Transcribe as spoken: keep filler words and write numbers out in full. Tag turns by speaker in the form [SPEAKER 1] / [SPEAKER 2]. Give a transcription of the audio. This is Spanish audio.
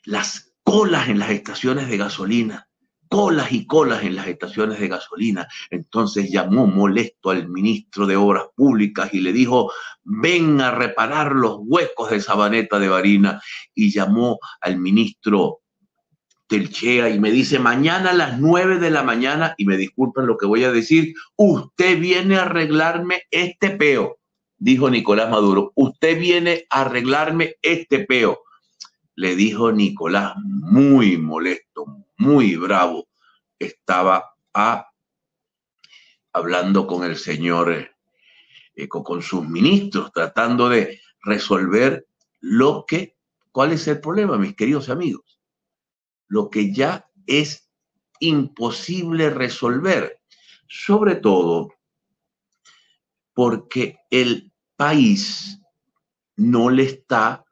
[SPEAKER 1] las colas en las estaciones de gasolina, colas y colas en las estaciones de gasolina. Entonces llamó molesto al ministro de Obras Públicas y le dijo, ven a reparar los huecos de Sabaneta de Barinas. Y llamó al ministro Telchea y me dice, mañana a las nueve de la mañana, y me disculpen lo que voy a decir, usted viene a arreglarme este peo, dijo Nicolás Maduro, usted viene a arreglarme este peo. Le dijo Nicolás, muy molesto, muy bravo, estaba a, hablando con el señor, eh, con, con sus ministros, tratando de resolver lo que, ¿cuál es el problema, mis queridos amigos? Lo que ya es imposible resolver, sobre todo porque el país no le está